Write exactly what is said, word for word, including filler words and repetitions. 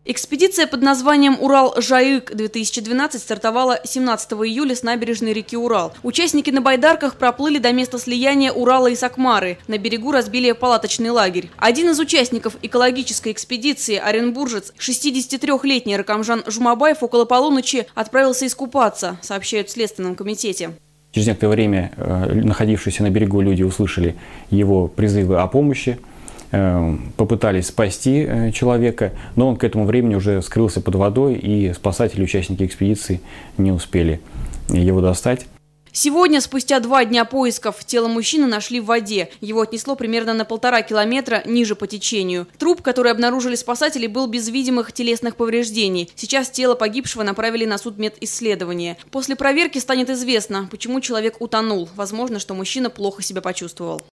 Экспедиция под названием «Урал-Жайык-две тысячи двенадцать» стартовала семнадцатого июля с набережной реки Урал. Участники на байдарках проплыли до места слияния Урала и Сакмары. На берегу разбили палаточный лагерь. Один из участников экологической экспедиции, оренбуржец, шестидесятитрёхлетний Ракамжан Жумабаев, около полуночи отправился искупаться, сообщают в Следственном комитете. Через некоторое время находившиеся на берегу люди услышали его призывы о помощи, попытались спасти человека, но он к этому времени уже скрылся под водой, и спасатели, участники экспедиции, не успели его достать. Сегодня, спустя два дня поисков, тело мужчины нашли в воде. Его отнесло примерно на полтора километра ниже по течению. Труп, который обнаружили спасатели, был без видимых телесных повреждений. Сейчас тело погибшего направили на судмедисследование. После проверки станет известно, почему человек утонул. Возможно, что мужчина плохо себя почувствовал.